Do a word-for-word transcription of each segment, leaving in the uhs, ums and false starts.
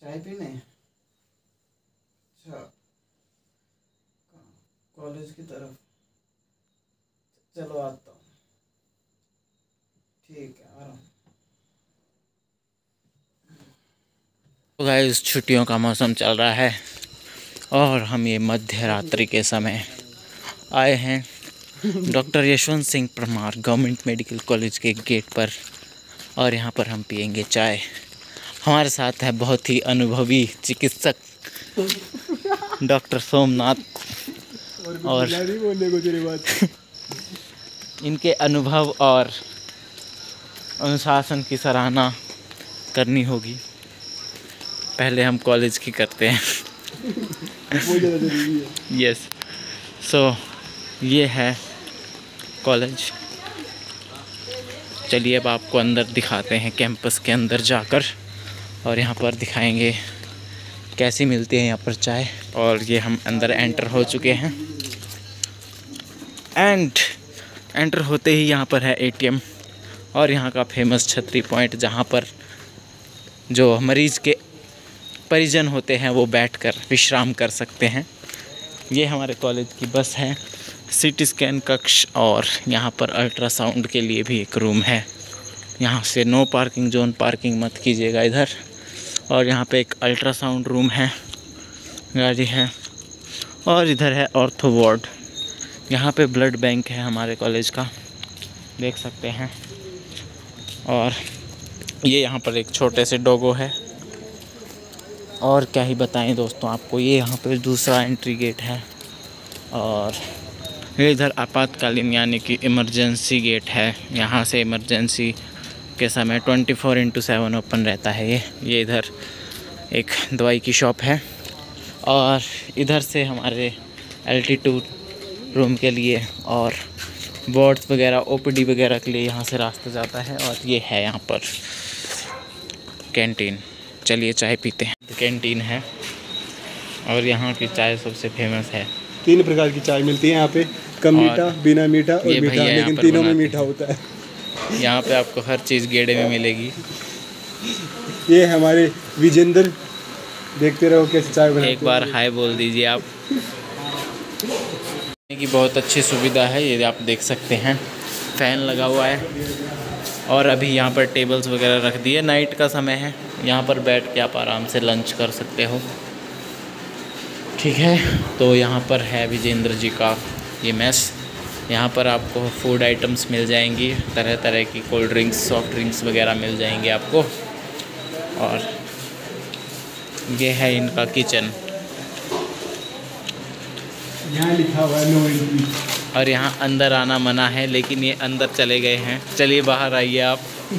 चाय पीने? अच्छा, कॉलेज की तरफ। चलो आता हूँ। ठीक है, आ रहा हूँ। तो गाइस छुट्टियों का मौसम चल रहा है और हम ये मध्य रात्रि के समय आए हैं doctor Yashwant Singh Parmar government medical college के गेट पर, और यहाँ पर हम पियेंगे चाय। हमारे साथ है बहुत ही अनुभवी चिकित्सक डॉक्टर सोमनाथ, और इनके अनुभव और अनुशासन की सराहना करनी होगी। पहले हम कॉलेज की करते हैं। यस, सो ये है कॉलेज। चलिए अब आपको अंदर दिखाते हैं, कैंपस के अंदर जाकर, और यहाँ पर दिखाएंगे कैसी मिलती है यहाँ पर चाय। और ये हम अंदर एंटर हो चुके हैं, एंड एंटर होते ही यहाँ पर है एटीएम और यहाँ का फेमस छतरी पॉइंट, जहाँ पर जो मरीज़ के परिजन होते हैं वो बैठकर विश्राम कर सकते हैं। ये हमारे कॉलेज की बस है, सीटी स्कैन कक्ष, और यहाँ पर अल्ट्रासाउंड के लिए भी एक रूम है। यहाँ से नो पार्किंग जोन, पार्किंग मत कीजिएगा इधर। और यहाँ पे एक अल्ट्रासाउंड रूम है, गाड़ी है, और इधर है ऑर्थो वार्ड। यहाँ पे ब्लड बैंक है हमारे कॉलेज का, देख सकते हैं। और ये यहाँ पर एक छोटे से डोगो है, और क्या ही बताएं दोस्तों आपको। ये यहाँ पे दूसरा एंट्री गेट है, और ये इधर आपातकालीन यानी कि इमरजेंसी गेट है। यहाँ से इमरजेंसी के समय twenty four into seven open रहता है ये ये इधर एक दवाई की शॉप है, और इधर से हमारे एल्टीट्यूड रूम के लिए और वार्ड्स वगैरह, ओपीडी वगैरह के लिए यहाँ से रास्ता जाता है। और ये है यहाँ पर कैंटीन। चलिए चाय पीते हैं। कैंटीन है और यहाँ की चाय सबसे फेमस है। तीन प्रकार की चाय मिलती है यहाँ पे, कम मीठा, बिना मीठा और मीठा, लेकिन तीनों में मीठा होता है। यहाँ पे आपको हर चीज़ गेड़े में मिलेगी। ये हमारे विजेंद्र, देखते रहो कैसे चाय बनाते हैं। एक बार हाय बोल दीजिए आप। की बहुत अच्छी सुविधा है, ये आप देख सकते हैं। फ़ैन लगा हुआ है, और अभी यहाँ पर टेबल्स वगैरह रख दिए। नाइट का समय है, यहाँ पर बैठ के आप आराम से लंच कर सकते हो। ठीक है, तो यहाँ पर है विजेंद्र जी का ये मेस। यहाँ पर आपको फूड आइटम्स मिल जाएंगी, तरह तरह की कोल्ड ड्रिंक्स, सॉफ्ट ड्रिंक्स वगैरह मिल जाएंगे आपको। और ये है इनका किचन, यहाँ लिखा हुआ है नो एंट्री, और यहाँ अंदर आना मना है, लेकिन ये अंदर चले गए हैं। चलिए बाहर आइए आप।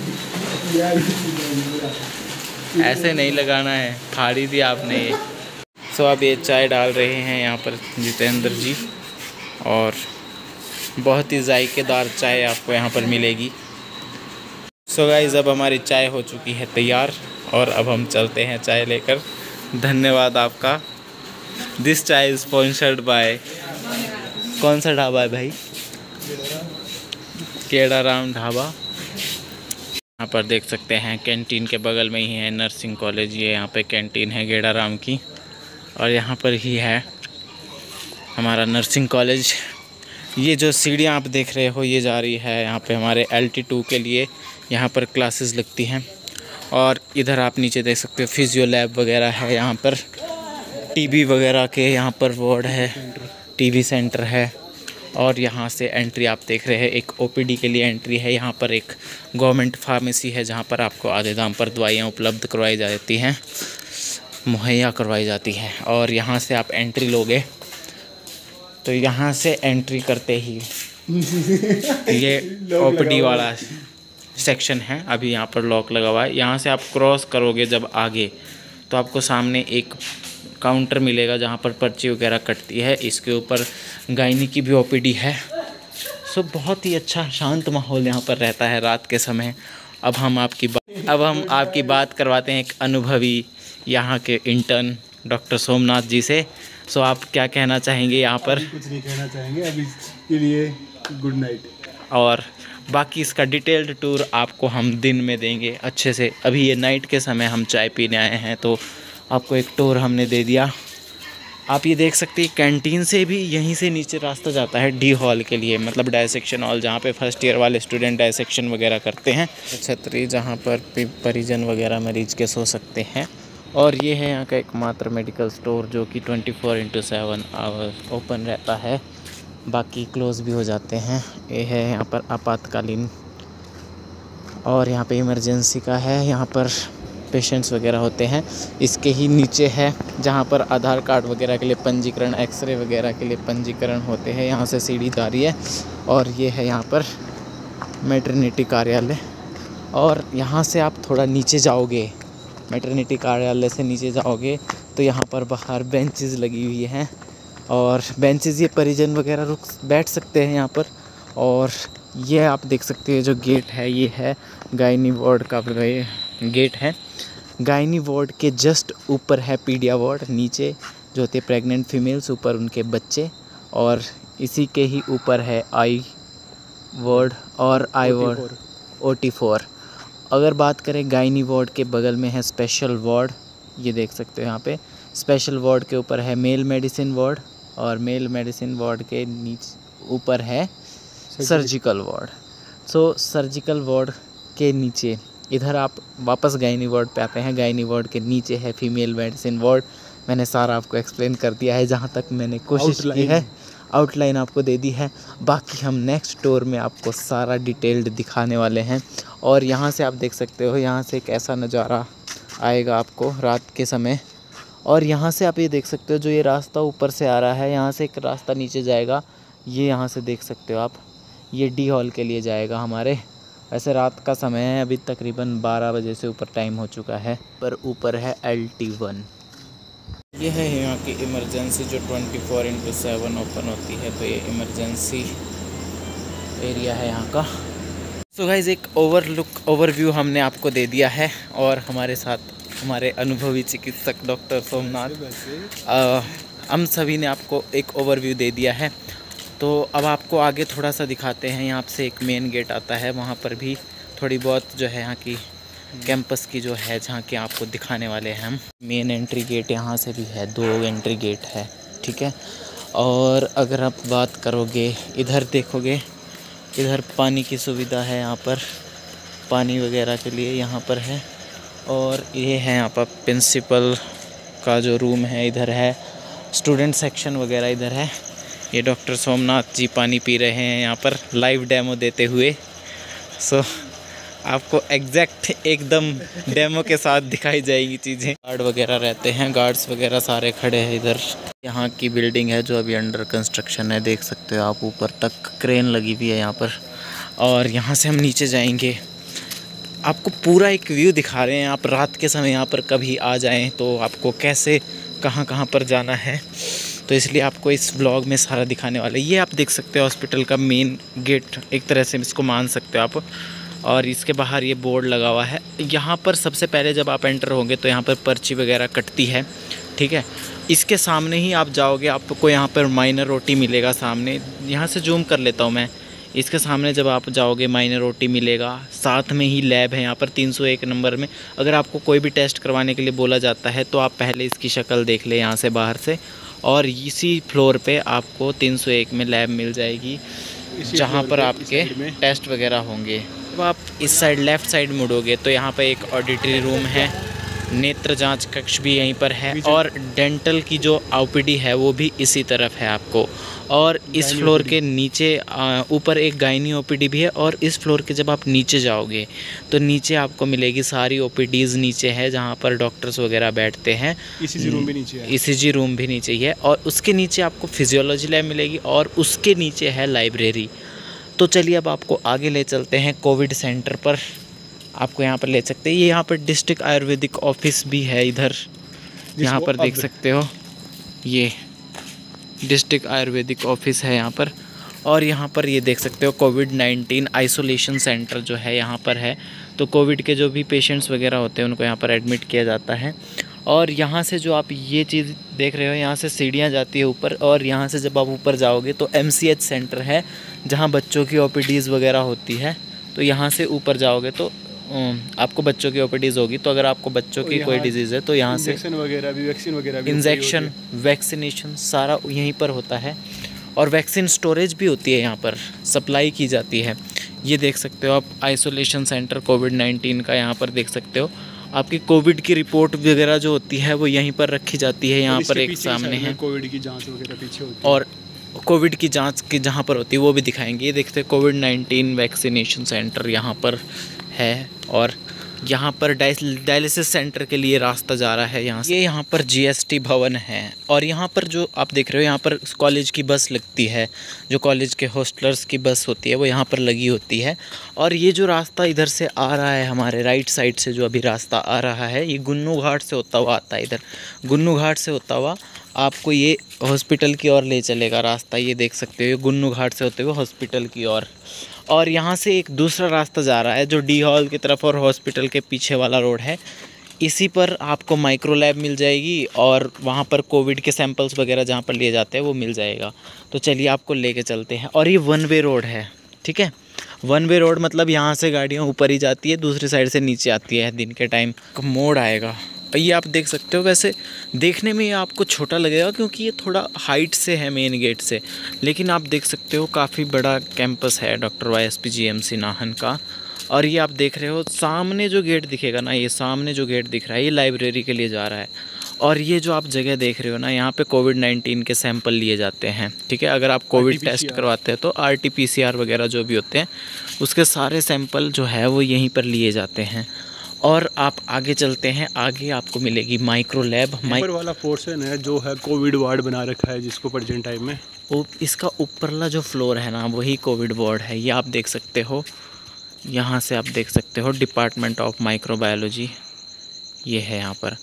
ऐसे नहीं लगाना है, फाड़ी दी आपने ये। सो अब ये चाय डाल रहे हैं यहाँ पर जितेंद्र जी, और बहुत ही जायकेदार चाय आपको यहाँ पर मिलेगी। सो गाइस अब हमारी चाय हो चुकी है तैयार, और अब हम चलते हैं चाय लेकर। धन्यवाद आपका। दिस चाय इज स्पॉन्सर्ड बाय, कौन सा ढाबा है भाई? केडाराम ढाबा। यहाँ पर देख सकते हैं कैंटीन के बगल में ही है नर्सिंग कॉलेज। ये यहाँ पे कैंटीन है गेड़ाराम की, और यहाँ पर ही है हमारा नर्सिंग कॉलेज। ये जो सीढ़ियाँ आप देख रहे हो ये जा रही है यहाँ पे हमारे एल टी टू के लिए, यहाँ पर क्लासेस लगती हैं। और इधर आप नीचे देख सकते हो फिजियो लैब वगैरह है, यहाँ पर टीबी वगैरह के यहाँ पर वार्ड है, टीबी सेंटर है। और यहाँ से एंट्री आप देख रहे हैं, एक ओपीडी के लिए एंट्री है। यहाँ पर एक गवर्नमेंट फार्मेसी है, जहाँ पर आपको आधे दाम पर दवाइयाँ उपलब्ध करवाई जाती हैं, मुहैया करवाई जाती हैं। और यहाँ से आप एंट्री लोगे तो यहाँ से एंट्री करते ही ये ओपीडी वाला सेक्शन है। अभी यहाँ पर लॉक लगा हुआ है। यहाँ से आप क्रॉस करोगे जब आगे, तो आपको सामने एक काउंटर मिलेगा जहाँ पर पर्ची वगैरह कटती है। इसके ऊपर गायनी की भी ओपीडी है। सो बहुत ही अच्छा शांत माहौल यहाँ पर रहता है रात के समय। अब हम आपकी बात अब हम आपकी बात करवाते हैं एक अनुभवी यहाँ के इंटर्न डॉक्टर सोमनाथ जी से। सो आप क्या कहना चाहेंगे यहाँ पर? कुछ नहीं कहना चाहेंगे अभी के लिए, गुड नाइट। और बाकी इसका डिटेल्ड टूर आपको हम दिन में देंगे अच्छे से। अभी ये नाइट के समय हम चाय पीने आए हैं, तो आपको एक टूर हमने दे दिया। आप ये देख सकते हैं कैंटीन से भी यहीं से नीचे रास्ता जाता है डी हॉल के लिए, मतलब डायसेक्शन हॉल, जहाँ पे फर्स्ट ईयर वाले स्टूडेंट डायसेक्शन वगैरह करते हैं। छतरी जहाँ पर परिजन वगैरह मरीज के सो सकते हैं। और ये है यहाँ का एकमात्र मेडिकल स्टोर जो कि twenty four into seven hour open रहता है, बाकी क्लोज भी हो जाते हैं। ये है यहाँ पर आपातकालीन, और यहाँ पे इमरजेंसी का है, यहाँ पर पेशेंट्स वगैरह होते हैं। इसके ही नीचे है जहाँ पर आधार कार्ड वगैरह के लिए पंजीकरण, एक्सरे वगैरह के लिए पंजीकरण होते हैं। यहाँ से सीढ़ी जा रही है और ये है यहाँ पर मैटरनिटी कार्यालय। और यहाँ से आप थोड़ा नीचे जाओगे, मैटरनिटी कार्यालय से नीचे जाओगे तो यहाँ पर बाहर बेंचेस लगी हुई हैं, और बेंचेस ये परिजन वगैरह रुक बैठ सकते हैं यहाँ पर। और ये आप देख सकते हैं जो गेट है, ये है गायनी वार्ड का गेट है। गायनी वार्ड के जस्ट ऊपर है पीडिया वार्ड, नीचे जो होते हैं प्रेग्नेंट फीमेल्स, ऊपर उनके बच्चे, और इसी के ही ऊपर है आई वार्ड और eye ward O T four. अगर बात करें गायनी वार्ड के बगल में है स्पेशल वार्ड, ये देख सकते हो यहाँ पे स्पेशल वार्ड के ऊपर है मेल मेडिसिन वार्ड, और मेल मेडिसिन वार्ड के नीचे ऊपर है surgical ward. So surgical ward के नीचे इधर आप वापस गायनी वार्ड पे आते हैं। गायनी वार्ड के नीचे है फीमेल मेडिसिन वार्ड। मैंने सारा आपको एक्सप्लेन कर दिया है जहाँ तक मैंने कोशिश की है, आउटलाइन आपको दे दी है। बाकी हम नेक्स्ट टूर में आपको सारा डिटेल्ड दिखाने वाले हैं। और यहाँ से आप देख सकते हो, यहाँ से एक ऐसा नज़ारा आएगा आपको रात के समय। और यहाँ से आप ये देख सकते हो जो ये रास्ता ऊपर से आ रहा है, यहाँ से एक रास्ता नीचे जाएगा, ये यहाँ से देख सकते हो आप, ये डी हॉल के लिए जाएगा हमारे। वैसे रात का समय है, अभी तकरीबन बारह बजे से ऊपर टाइम हो चुका है, पर ऊपर है एल टी वन। ये है यहाँ की इमरजेंसी जो twenty four into seven open होती है, तो ये इमरजेंसी एरिया है यहाँ का। सो गाइस एक ओवरलुक ओवरव्यू हमने आपको दे दिया है, और हमारे साथ हमारे अनुभवी चिकित्सक डॉक्टर सोमनाथ, हम सभी ने आपको एक ओवरव्यू दे दिया है। तो अब आपको आगे थोड़ा सा दिखाते हैं। यहाँ से एक मेन गेट आता है, वहाँ पर भी थोड़ी बहुत जो है यहाँ की कैंपस की जो है जहाँ के आपको दिखाने वाले हैं हम। मेन एंट्री गेट यहाँ से भी है, दो एंट्री गेट है, ठीक है। और अगर आप बात करोगे, इधर देखोगे, इधर पानी की सुविधा है, यहाँ पर पानी वगैरह के लिए यहाँ पर है। और ये है यहाँ पर प्रिंसिपल का जो रूम है, इधर है स्टूडेंट सेक्शन वगैरह इधर है। ये डॉक्टर सोमनाथ जी पानी पी रहे हैं यहाँ पर लाइव डेमो देते हुए। सो आपको एग्जैक्ट एकदम डेमो के साथ दिखाई जाएगी चीज़ें। गार्ड वगैरह रहते हैं, गार्ड्स वगैरह सारे खड़े हैं इधर। यहाँ की बिल्डिंग है जो अभी अंडर कंस्ट्रक्शन है, देख सकते हो आप, ऊपर तक क्रेन लगी हुई है यहाँ पर। और यहाँ से हम नीचे जाएंगे, आपको पूरा एक व्यू दिखा रहे हैं। आप रात के समय यहाँ पर कभी आ जाएँ तो आपको कैसे कहाँ कहाँ पर जाना है, तो इसलिए आपको इस व्लॉग में सारा दिखाने वाला है। ये आप देख सकते हो हॉस्पिटल का मेन गेट, एक तरह से इसको मान सकते हो आप। और इसके बाहर ये बोर्ड लगा हुआ है। यहाँ पर सबसे पहले जब आप एंटर होंगे तो यहाँ पर पर्ची वगैरह कटती है, ठीक है। इसके सामने ही आप जाओगे, आपको यहाँ पर माइनर ओटी मिलेगा सामने। यहाँ से जूम कर लेता हूँ मैं। इसके सामने जब आप जाओगे माइनर ओटी मिलेगा, साथ में ही लैब है यहाँ पर तीन सौ एक नंबर में। अगर आपको कोई भी टेस्ट करवाने के लिए बोला जाता है तो आप पहले इसकी शक्ल देख ले यहाँ से बाहर से, और इसी फ्लोर पे आपको तीन सौ एक में लैब मिल जाएगी जहाँ पर आपके टेस्ट वगैरह होंगे। अब आप इस साइड लेफ़्ट साइड मुड़ोगे तो यहाँ पे एक ऑडिटरी रूम है, नेत्र जांच कक्ष भी यहीं पर है, और डेंटल की जो ओ पी डी है वो भी इसी तरफ है आपको। और इस फ्लोर के नीचे ऊपर एक गायनी ओ पी डी भी है। और इस फ्लोर के जब आप नीचे जाओगे तो नीचे आपको मिलेगी सारी ओ पी डीज़ नीचे है जहाँ पर डॉक्टर्स वगैरह बैठते हैं। ई सी जी रूम भी नीचे है, ई सी जी रूम भी नीचे ही है। और उसके नीचे आपको फिजियोलॉजी लैब मिलेगी, और उसके नीचे है लाइब्रेरी। तो चलिए अब आपको आगे ले चलते हैं कोविड सेंटर पर, आपको यहाँ पर ले सकते हैं। ये यहाँ पर डिस्ट्रिक्ट आयुर्वेदिक ऑफिस भी है इधर, यहाँ पर देख सकते हो, ये डिस्ट्रिक्ट आयुर्वेदिक ऑफिस है यहाँ पर। और यहाँ पर ये देख सकते हो कोविड नाइन्टीन आइसोलेशन सेंटर जो है यहाँ पर है। तो कोविड के जो भी पेशेंट्स वगैरह होते हैं उनको यहाँ पर एडमिट किया जाता है। और यहाँ से जो आप ये चीज़ देख रहे हो, यहाँ से सीढ़ियाँ जाती है ऊपर, और यहाँ से जब आप ऊपर जाओगे तो एम सी एच सेंटर है जहाँ बच्चों की ओ पी डीज़ वगैरह होती है। तो यहाँ से ऊपर जाओगे तो अम, आपको बच्चों की ओपीडीज होगी, तो अगर आपको बच्चों की कोई डिजीज़ है तो यहाँ से इंजेक्शन वगैरह भी वैक्सीन वगैरह भी इंजेक्शन, वैक्सीनेशन सारा यहीं पर होता है। और वैक्सीन स्टोरेज भी होती है, यहाँ पर सप्लाई की जाती है। ये देख सकते हो आप आइसोलेशन सेंटर कोविड नाइन्टीन का, यहाँ पर देख सकते हो। आपकी कोविड की रिपोर्ट वगैरह जो होती है वो यहीं पर रखी जाती है। यहाँ पर एक सामने है कोविड की जांच वगैरह पीछे होती है, और कोविड की जांच की जहाँ पर होती है वो भी दिखाएंगे। ये देखते हैं कोविड नाइन्टीन वैक्सीनेशन सेंटर यहाँ पर है। और यहाँ पर डायलिसिस सेंटर के लिए रास्ता जा रहा है यहाँ से। ये यहाँ पर जीएसटी भवन है। और यहाँ पर जो आप देख रहे हो, यहाँ पर कॉलेज की बस लगती है, जो कॉलेज के हॉस्टलर्स की बस होती है वो यहाँ पर लगी होती है। और ये जो रास्ता इधर से आ रहा है, हमारे राइट साइड से जो अभी रास्ता आ रहा है, ये गुन्नू घाट से होता हुआ आता है। इधर गुन्नू घाट से होता हुआ आपको ये हॉस्पिटल की ओर ले चलेगा रास्ता। ये देख सकते हो, ये गुन्नू घाट से होते हुए हॉस्पिटल की ओर। और यहाँ से एक दूसरा रास्ता जा रहा है जो डी हॉल की तरफ और हॉस्पिटल के पीछे वाला रोड है। इसी पर आपको माइक्रो लैब मिल जाएगी और वहाँ पर कोविड के सैंपल्स वगैरह जहाँ पर लिए जाते हैं वो मिल जाएगा। तो चलिए आपको लेके चलते हैं। और ये वन वे रोड है, ठीक है। वन वे रोड मतलब यहाँ से गाड़ियाँ ऊपर ही जाती है, दूसरी साइड से नीचे आती है। दिन के टाइम मोड़ आएगा। ये आप देख सकते हो। वैसे देखने में ये आपको छोटा लगेगा क्योंकि ये थोड़ा हाइट से है मेन गेट से, लेकिन आप देख सकते हो काफ़ी बड़ा कैंपस है doctor Y S P G M C Nahan का। और ये आप देख रहे हो सामने जो गेट दिखेगा ना, ये सामने जो गेट दिख रहा है ये लाइब्रेरी के लिए जा रहा है। और ये जो आप जगह देख रहे हो ना, यहाँ पे कोविड नाइन्टीन के सैंपल लिए जाते हैं, ठीक है। अगर आप कोविड टेस्ट करवाते हैं तो R T P C R वगैरह जो भी होते हैं उसके सारे सैंपल जो है वो यहीं पर लिए जाते हैं। और आप आगे चलते हैं, आगे आपको मिलेगी माइक्रो लैब। ऊपर वाला पोर्शन है जो है कोविड वार्ड बना रखा है जिसको प्रेजेंट टाइम में, वो इसका ऊपरला जो फ्लोर है ना वही कोविड वार्ड है। ये आप देख सकते हो, यहाँ से आप देख सकते हो डिपार्टमेंट ऑफ माइक्रोबायोलॉजी ये है यहाँ पर,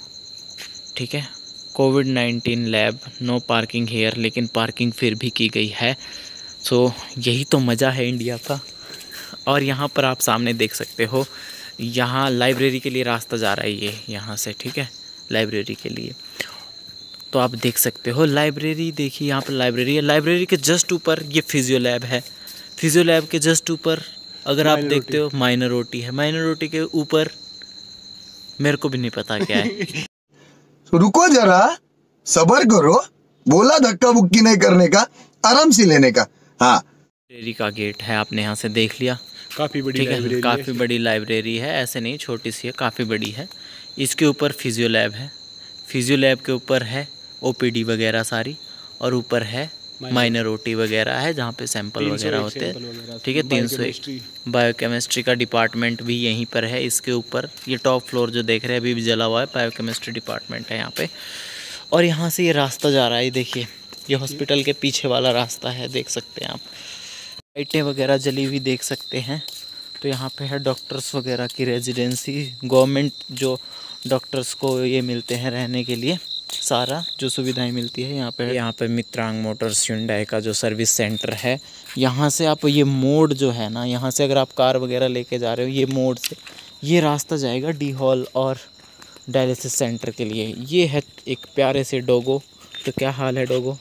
ठीक है। Covid nineteen lab, no parking here, लेकिन पार्किंग फिर भी की गई है। सो यही तो मज़ा है इंडिया का। और यहाँ पर आप सामने देख सकते हो, यहाँ लाइब्रेरी के लिए रास्ता जा रहा है ये यहाँ से, ठीक है, लाइब्रेरी के लिए। तो आप देख सकते हो लाइब्रेरी, देखिए यहाँ पर लाइब्रेरी है। लाइब्रेरी के जस्ट ऊपर ये फिजियो लैब है। फिजियो लैब के जस्ट ऊपर अगर आप देखते हो माइनर ओटी है। माइनर ओटी के ऊपर मेरे को भी नहीं पता क्या है। रुको जरा, सब्र करो, बोला धक्का बुक्की नहीं करने का, आराम से लेने का। हाँ, लाइब्रेरी का गेट है, आपने यहाँ से देख लिया। काफ़ी बड़ी ठीक है, लाइब्रेरी काफ़ी बड़ी लाइब्रेरी है, ऐसे नहीं छोटी सी है, काफ़ी बड़ी है। इसके ऊपर फिजियो लैब है। फिजियो लैब के ऊपर है ओपीडी वगैरह सारी, और ऊपर है माइनर ओटी वगैरह है जहाँ पे सैंपल वगैरह होते हैं, ठीक है। तीन सौ एक बायोकेमिस्ट्री का डिपार्टमेंट भी यहीं पर है। इसके ऊपर ये टॉप फ्लोर जो देख रहे हैं अभी भी जला हुआ है, बायोकेमिस्ट्री डिपार्टमेंट है यहाँ पे। और यहाँ से ये रास्ता जा रहा है, देखिए ये हॉस्पिटल के पीछे वाला रास्ता है, देख सकते हैं आप। लाइटें वगैरह जली हुई देख सकते हैं। तो यहाँ पे है डॉक्टर्स वगैरह की रेजिडेंसी, गवर्नमेंट जो डॉक्टर्स को ये मिलते हैं रहने के लिए, सारा जो सुविधाएं मिलती है यहाँ पे। यहाँ पे मित्रांग मोटर्स हुंडई का जो सर्विस सेंटर है, यहाँ से आप ये मोड़ जो है ना, यहाँ से अगर आप कार वगैरह लेके जा रहे हो, ये मोड़ से ये रास्ता जाएगा डी हॉल और डायलिसिस सेंटर के लिए। ये है एक प्यारे से डोगो। तो क्या हाल है डोगो?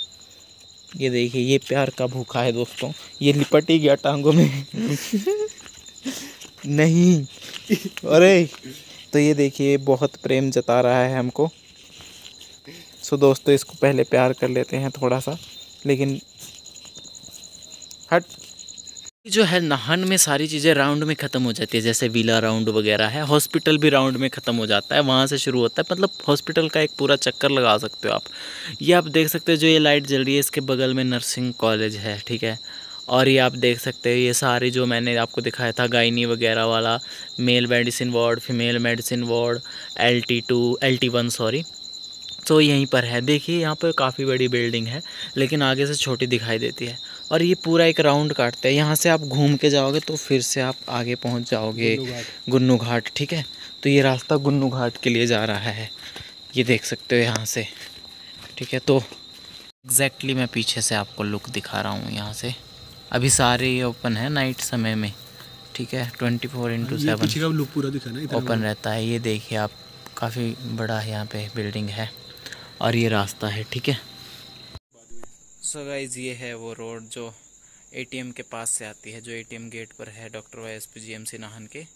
ये देखिए ये प्यार का भूखा है दोस्तों, ये लिपट ही गया टांगों में। नहीं, अरे तो ये देखिए बहुत प्रेम जता रहा है हमको। सो दोस्तों इसको पहले प्यार कर लेते हैं थोड़ा सा, लेकिन हट। जो है नाहन में सारी चीज़ें राउंड में ख़त्म हो जाती है, जैसे विला राउंड वगैरह है, हॉस्पिटल भी राउंड में ख़त्म हो जाता है, वहाँ से शुरू होता है। मतलब हॉस्पिटल का एक पूरा चक्कर लगा सकते हो आप। ये आप देख सकते हो जो ये लाइट जल रही है इसके बगल में नर्सिंग कॉलेज है, ठीक है। और ये आप देख सकते हो ये सारी जो मैंने आपको दिखाया था गायनी वगैरह वाला, male medicine ward, female medicine ward, L T two L T one sorry, तो यहीं पर है। देखिए यहाँ पर काफ़ी बड़ी बिल्डिंग है लेकिन आगे से छोटी दिखाई देती है। और ये पूरा एक राउंड काटता है, यहाँ से आप घूम के जाओगे तो फिर से आप आगे पहुँच जाओगे गुन्नू घाट, ठीक है। तो ये रास्ता गुन्नू घाट के लिए जा रहा है, ये देख सकते हो यहाँ से, ठीक है। तो एग्जैक्टली मैं पीछे से आपको लुक दिखा रहा हूँ यहाँ से। अभी सारे ये ओपन है नाइट समय में, ठीक है, twenty four into seven open रहता है। ये देखिए आप काफ़ी बड़ा है यहाँ पे बिल्डिंग है और ये रास्ता है, ठीक है। सो गाइज ये है वो रोड जो एटीएम के पास से आती है, जो एटीएम गेट पर है doctor Y S P G M C Nahan के।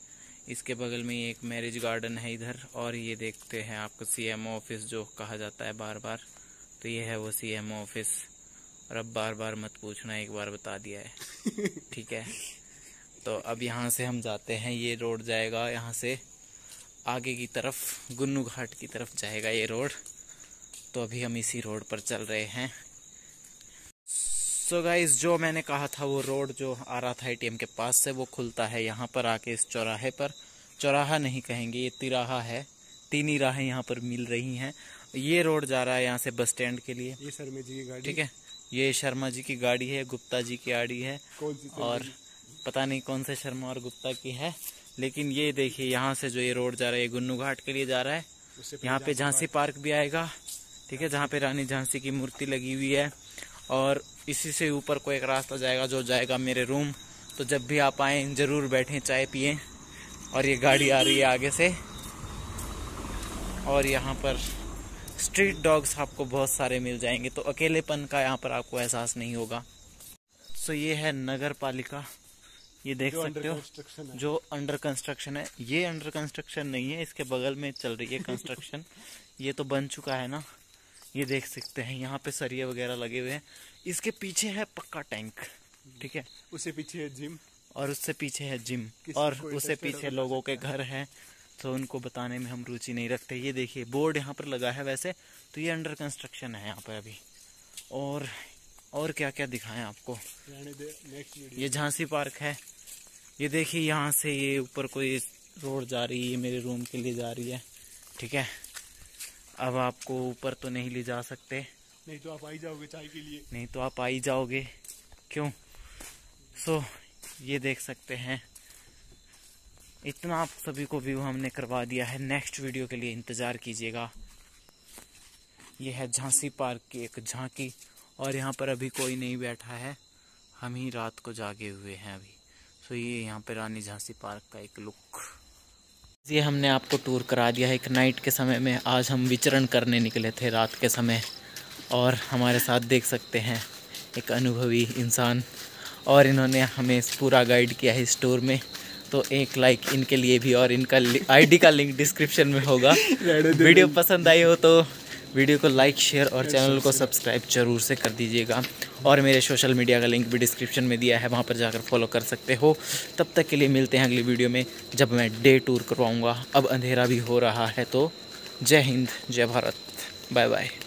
इसके बगल में ही एक मैरिज गार्डन है इधर, और ये देखते हैं आपको सीएमओ ऑफिस जो कहा जाता है बार बार, तो ये है वो सीएमओ ऑफिस। और अब बार बार मत पूछना, एक बार बता दिया है, ठीक है। तो अब यहाँ से हम जाते हैं, ये रोड जाएगा यहाँ से आगे की तरफ, गुन्नू घाट की तरफ जाएगा ये रोड। तो अभी हम इसी रोड पर चल रहे हैं। सो so गाइज, जो मैंने कहा था वो रोड जो आ रहा था एटीएम के पास से, वो खुलता है यहाँ पर आके इस चौराहे पर। चौराहा नहीं कहेंगे, ये तिराहा है, तीन ही राहें यहाँ पर मिल रही हैं। ये रोड जा रहा है यहाँ से बस स्टैंड के लिए। ये शर्मा जी की गाड़ी, ठीक है, ये शर्मा जी की गाड़ी है, गुप्ता जी की गाड़ी है, कौन सी और पता नहीं कौन से शर्मा और गुप्ता की है। लेकिन ये देखिए यहाँ से जो ये रोड जा रहा है ये गुन्नू घाट के लिए जा रहा है। यहाँ पे झांसी पार्क भी आएगा, ठीक है, जहाँ पे रानी झांसी की मूर्ति लगी हुई है। और इसी से ऊपर को एक रास्ता जाएगा जो जाएगा मेरे रूम। तो जब भी आप आए जरूर बैठें, चाय पिए। और ये गाड़ी आ रही है आगे से, और यहाँ पर स्ट्रीट डॉग्स आपको बहुत सारे मिल जाएंगे, तो अकेलेपन का यहाँ पर आपको एहसास नहीं होगा। सो ये है नगर पालिका, ये देख सकते हो, जो अंडर कंस्ट्रक्शन है। ये अंडर कंस्ट्रक्शन नहीं है, इसके बगल में चल रही है कंस्ट्रक्शन। ये तो बन चुका है ना, ये देख सकते हैं, यहाँ पे सरिये वगैरह लगे हुए हैं। इसके पीछे है पक्का टैंक, ठीक है, उससे पीछे है जिम, और उससे पीछे है जिम, और उससे पीछे लोगों के घर हैं, तो उनको बताने में हम रुचि नहीं रखते। ये देखिए बोर्ड यहाँ पर लगा है वैसे, तो ये अंडर कंस्ट्रक्शन है यहाँ पर अभी। और और क्या क्या दिखाएं आपको, ये झांसी पार्क है। ये देखिए यहाँ से ये ऊपर कोई रोड जा रही है, ये मेरे रूम के लिए जा रही है, ठीक है। अब आपको ऊपर तो नहीं ले जा सकते, नहीं तो आप आ ही जाओगे चाय के लिए, नहीं तो आप आ ही जाओगे, क्यों। सो ये देख सकते हैं, इतना आप सभी को व्यू हमने करवा दिया है। नेक्स्ट वीडियो के लिए इंतज़ार कीजिएगा। ये है झांसी पार्क की एक झांकी, और यहाँ पर अभी कोई नहीं बैठा है, हम ही रात को जागे हुए हैं अभी। सो ये यहाँ पे रानी झांसी पार्क का एक लुक। ये हमने आपको टूर करा दिया है एक नाइट के समय में। आज हम विचरण करने निकले थे रात के समय, और हमारे साथ देख सकते हैं एक अनुभवी इंसान, और इन्होंने हमें पूरा गाइड किया है इस टूर में। तो एक लाइक इनके लिए भी, और इनका आईडी का लिंक डिस्क्रिप्शन में होगा। वीडियो पसंद आई हो तो वीडियो को लाइक, शेयर और चैनल को सब्सक्राइब जरूर से कर दीजिएगा। और मेरे सोशल मीडिया का लिंक भी डिस्क्रिप्शन में दिया है, वहाँ पर जाकर फॉलो कर सकते हो। तब तक के लिए मिलते हैं अगली वीडियो में, जब मैं डे टूर करवाऊँगा। अब अंधेरा भी हो रहा है, तो जय हिंद, जय भारत, बाय बाय।